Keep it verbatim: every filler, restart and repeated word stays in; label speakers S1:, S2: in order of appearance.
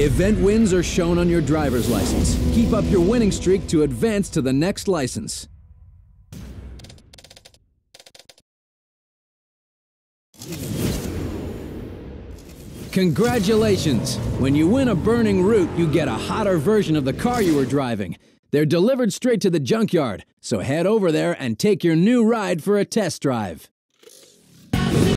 S1: Event wins are shown on your driver's license. Keep up your winning streak to advance to the next license. Congratulations! When you win a burning route, you get a hotter version of the car you were driving. They're delivered straight to the junkyard, so head over there and take your new ride for a test drive.